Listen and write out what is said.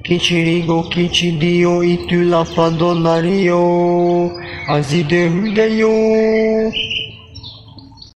Chi ci rigo, chi ci dio, e tu la fa donario, azi de io.